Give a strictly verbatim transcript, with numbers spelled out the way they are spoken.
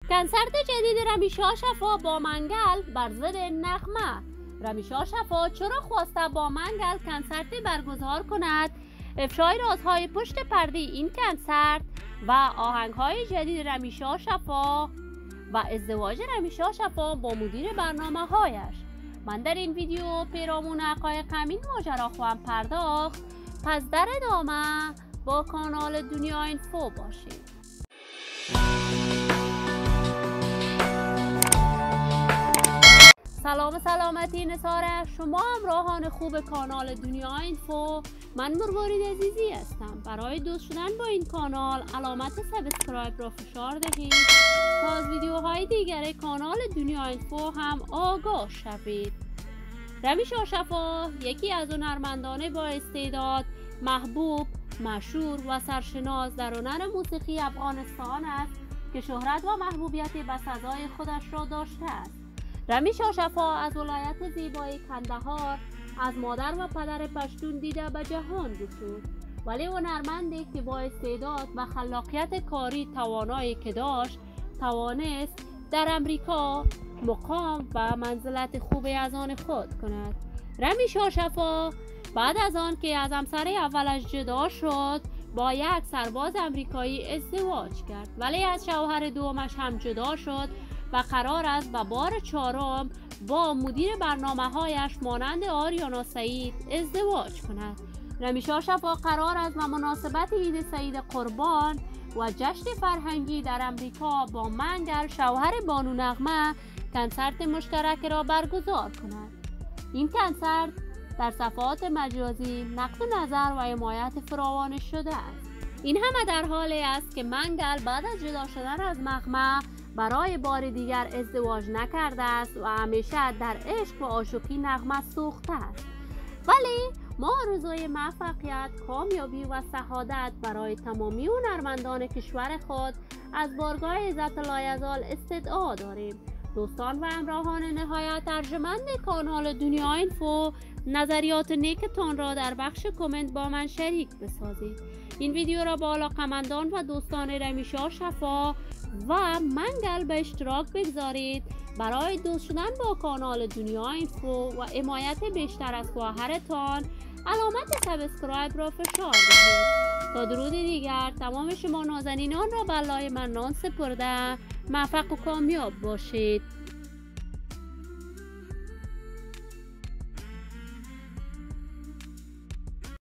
کنسرت جدید رمیشا شفا با منگل بر ضد نغمه. رمیشا شفا چرا خواسته با منگل کنسرتی برگزار کند؟ افشای رازهای پشت پرده این کنسرت و آهنگهای جدید رمیشا شفا و ازدواج رمیشا شفا با مدیر برنامه هایش. من در این ویدیو پیرامون حقایق همین ماجرا خواهم پرداخت، پس در ادامه با کانال دنیا اینفو باشید. سلام سلامتی نثار شما همراهان خوب کانال دنیا اینفو. من مروارید عزیزی هستم. برای دوست شدن با این کانال علامت سابسکرایب را فشار دهید تا از ویدیوهای دیگر کانال دنیا اینفو هم آگاه شوید. رمیشا شفا یکی از هنرمندان با استعداد، محبوب، مشهور و سرشناس در هنر موسیقی افغانستان است که شهرت و محبوبیت بسزای خودش را داشته است. رمیشا شفا از ولایت زیبای کندهار از مادر و پدر پشتون دیده به جهان گشود، ولی هنرمندی که با استعداد و خلاقیت کاری توانایی که داشت توانست در امریکا مقام و منزلت خوبی از آن خود کند. رمیشا شفا بعد از آن که از همسر اولش جدا شد با یک سرباز امریکایی ازدواج کرد، ولی از شوهر دومش هم جدا شد و قرار است به بار چهارم با مدیر برنامه هایش مانند آریانا سعید ازدواج کند. رمیشا شفا قرار است به مناسبت عید سعید قربان و جشن فرهنگی در امریکا با منگل شوهر بانو نغمه کنسرت مشترک را برگزار کند. این کنسرت در صفحات مجازی نقد نظر و حمایت فراوان شده است. این همه در حالی است که منگل بعد از جدا شدن از نغمه برای بار دیگر ازدواج نکرده است و همیشه در عشق و عاشقی نغمه سوخته است. ولی ما آرزوی موفقیت، کامیابی و سعادت برای تمامی هنرمندان کشور خود از بارگاه عزت لایزال استدعا داریم. دوستان و همراهان نهایت ارجمند کانال دنیا اینفو، نظریات نیکتان را در بخش کامنت با من شریک بسازید. این ویدیو را با علاقه‌مندان و دوستان رمیشا شفا و منگل به اشتراک بگذارید. برای دوست شدن با کانال دنیا اینفو و حمایت بیشتر از خواهرتان علامت سابسکرایب را فشار دهید. تا درود دیگر تمام شما نازنینان را به الله منان سپرده موفق و کامیاب باشید.